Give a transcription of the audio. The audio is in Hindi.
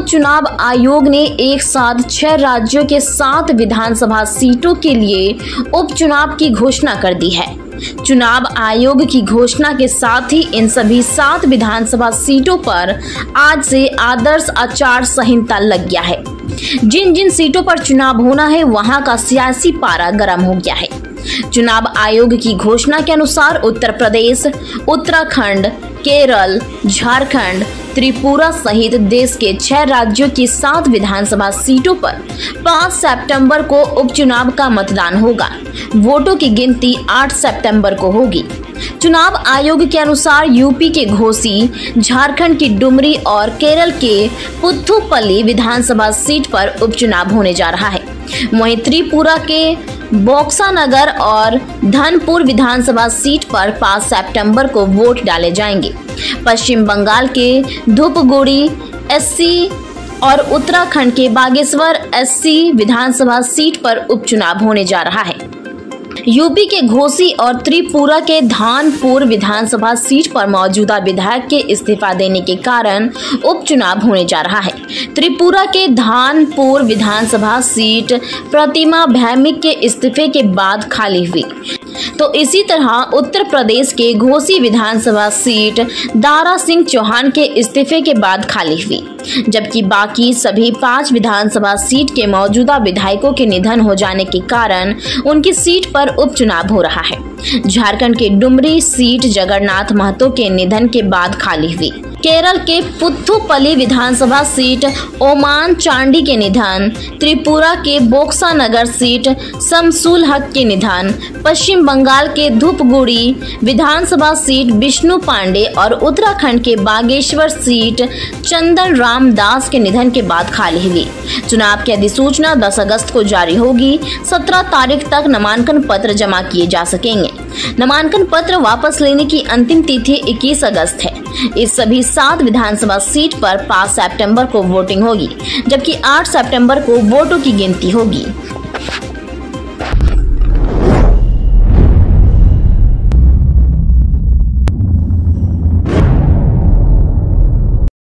चुनाव आयोग ने एक साथ 6 राज्यों के 7 विधानसभा सीटों के लिए उपचुनाव की घोषणा कर दी है। चुनाव आयोग की घोषणा के साथ ही इन सभी 7 विधानसभा सीटों पर आज से आदर्श आचार संहिता लग गया है। जिन जिन सीटों पर चुनाव होना है वहां का सियासी पारा गर्म हो गया है। चुनाव आयोग की घोषणा के अनुसार उत्तर प्रदेश, उत्तराखंड, केरल, झारखंड, त्रिपुरा सहित देश के 6 राज्यों की 7 विधानसभा सीटों पर 5 सितंबर को उपचुनाव का मतदान होगा। वोटों की गिनती 8 सितंबर को होगी। चुनाव आयोग के अनुसार यूपी के घोसी, झारखंड की डुमरी और केरल के पुथुपल्ली विधानसभा सीट पर उपचुनाव होने जा रहा है। वहीं त्रिपुरा के बोक्सानगर और धनपुर विधानसभा सीट पर 5 सितंबर को वोट डाले जाएंगे। पश्चिम बंगाल के धूपगुड़ी एससी और उत्तराखंड के बागेश्वर एससी विधानसभा सीट पर उपचुनाव होने जा रहा है। यूपी के घोसी और त्रिपुरा के धानपुर विधानसभा सीट पर मौजूदा विधायक के इस्तीफा देने के कारण उपचुनाव होने जा रहा है। त्रिपुरा के धानपुर विधानसभा सीट प्रतिमा भैमिक के इस्तीफे के बाद खाली हुई, तो इसी तरह उत्तर प्रदेश के घोसी विधानसभा सीट दारा सिंह चौहान के इस्तीफे के बाद खाली हुई, जबकि बाकी सभी 5 विधानसभा सीट के मौजूदा विधायकों के निधन हो जाने के कारण उनकी सीट पर उपचुनाव हो रहा है। झारखंड के डुमरी सीट जगन्नाथ महतो के निधन के बाद खाली हुई। केरल के पुथुपल्ली विधानसभा सीट ओमान चांडी के निधन, त्रिपुरा के बोक्सानगर सीट शमसुल हक के निधन, पश्चिम बंगाल के धूपगुड़ी विधानसभा सीट विष्णु पांडे और उत्तराखंड के बागेश्वर सीट चंदन राम दास के निधन के बाद खाली हुई। चुनाव की अधिसूचना 10 अगस्त को जारी होगी। 17 तारीख तक नामांकन पत्र जमा किए जा सकेंगे। नामांकन पत्र वापस लेने की अंतिम तिथि 21 अगस्त है। इस सभी 7 विधानसभा सीट पर 5 सितंबर को वोटिंग होगी, जबकि 8 सितंबर को वोटों की गिनती होगी।